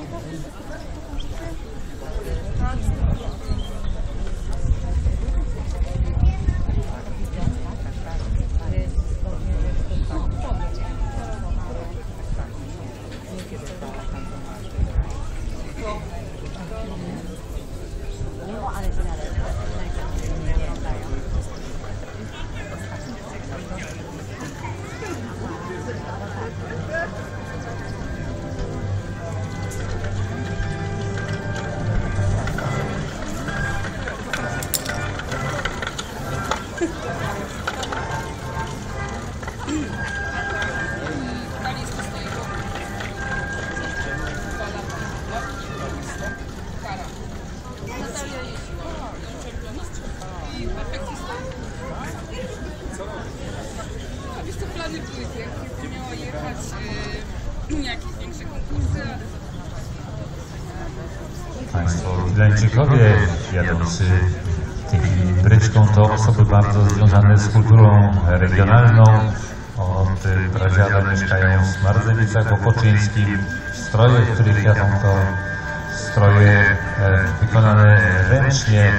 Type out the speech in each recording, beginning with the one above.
Miało jechać jakieś większe konkursy. Państwo Wileńczykowie jadący w tej chwili bryczką to osoby bardzo związane z kulturą regionalną. Od pradziada mieszkają w Smardzewicach Opoczyńskim. Stroje, w których jadą, to stroje wykonane ręcznie,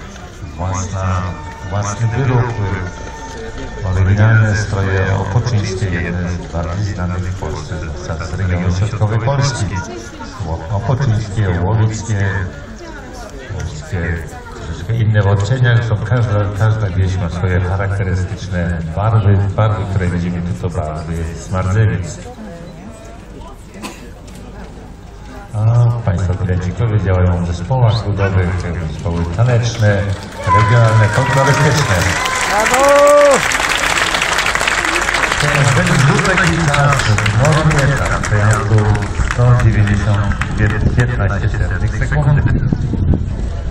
własny wyrób. Oryginalne stroje opoczyńskie, jedne z bardziej znanych w Polsce, z regionu środkowej Polski. Opoczyńskie, łowickie, troszeczkę inne w odcieniach, są każda wieś ma swoje charakterystyczne barwy, które widzimy tu, to barwy Smardzewic. A Państwo Wileńczykowie działają w zespołach ludowych, zespoły taneczne, regionalne, folklorystyczne. Teraz będzie długi czas, normy przejazdu 190,15 sekundy.